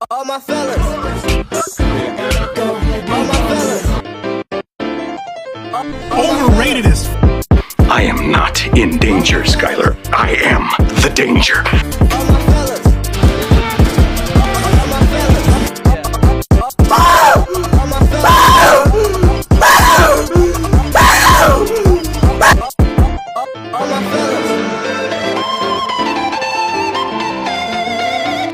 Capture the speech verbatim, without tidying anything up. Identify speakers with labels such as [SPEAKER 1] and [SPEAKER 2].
[SPEAKER 1] All my fellas. All my fellas.
[SPEAKER 2] Overrated as f-
[SPEAKER 3] I am not in danger, Skylar. I am the danger.
[SPEAKER 1] All my